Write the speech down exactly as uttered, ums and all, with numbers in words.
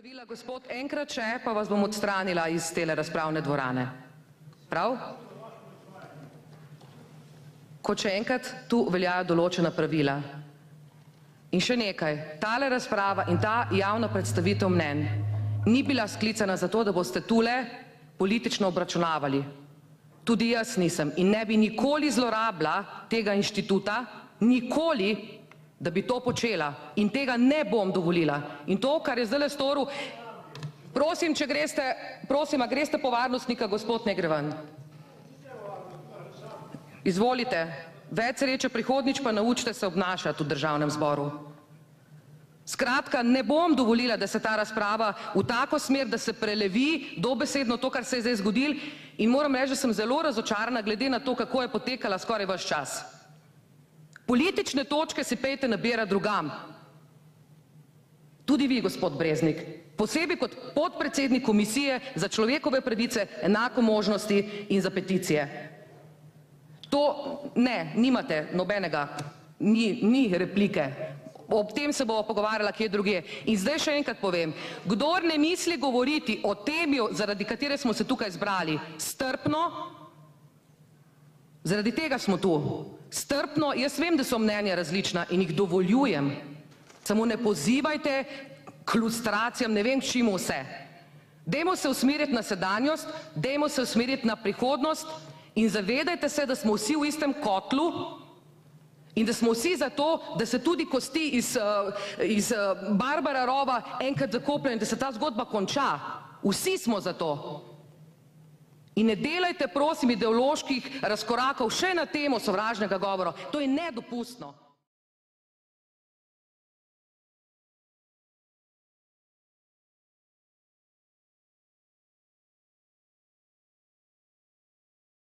Pravila, gospod, enkrat še, pa vas bom odstranila iz tele razpravne dvorane. Prav? Kot še enkrat, tu veljajo določena pravila. In še nekaj, tale razprava in ta javna predstavitev mnenj ni bila sklicana zato, da boste tule politično obračunavali. Tudi jaz nisem in ne bi nikoli zlorabila tega inštituta, nikoli, da bi to počela in tega ne bom dovolila. In to, kar je zdajle storil, prosim, če greste, prosim, a greste po varnostnika, gospod, ne gre ven. Izvolite, več sreče prihodnjič, pa naučite se obnašati v državnem zboru. Skratka, ne bom dovolila, da se ta razprava v tako smer, da se prelevi dobesedno to, kar se je zdaj zgodilo, in moram reči, da sem zelo razočarana glede na to, kako je potekala skoraj ves čas. Politične točke si pejte nabirati drugam. Tudi vi, gospod Breznik, posebej kot podpredsednik Komisije za človekove pravice, enako možnosti in za peticije. To ne, nimate nobenega, ni, ni replike. Ob tem se bomo pogovarjala kje drugje. In zdaj še enkrat povem, kdor ne misli govoriti o temi, zaradi katere smo se tukaj zbrali, strpno, zaradi tega smo tu, strpno, jaz vem, da so mnenja različna in jih dovoljujem, samo ne pozivajte k lustracijam, ne vem, k čemu vse. Dajmo se usmeriti na sedanjost, dajmo se usmeriti na prihodnost in zavedajte se, da smo vsi v istem kotlu in da smo vsi za to, da se tudi kosti iz, iz Barbara rova enkrat zakopljajo in da se ta zgodba konča. Vsi smo za to. In ne delajte, prosim, ideoloških razkorakov še na temo sovražnega govora. To je nedopustno.